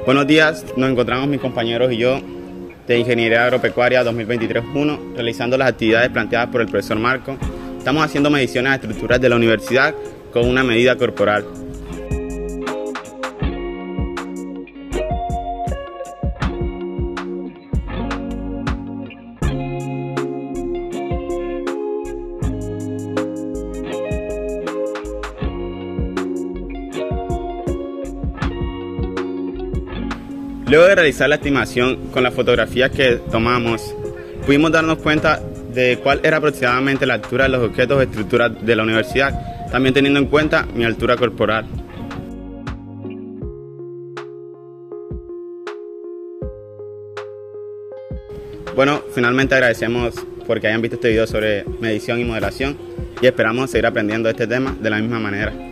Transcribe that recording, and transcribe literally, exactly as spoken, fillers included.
Buenos días, nos encontramos mis compañeros y yo de Ingeniería Agropecuaria dos mil veintitrés uno realizando las actividades planteadas por el profesor Marco. Estamos haciendo mediciones a estructuras de la universidad con una medida corporal. Luego de realizar la estimación con las fotografías que tomamos, pudimos darnos cuenta de cuál era aproximadamente la altura de los objetos o estructuras de la universidad, también teniendo en cuenta mi altura corporal. Bueno, finalmente agradecemos porque hayan visto este video sobre medición y modelación y esperamos seguir aprendiendo este tema de la misma manera.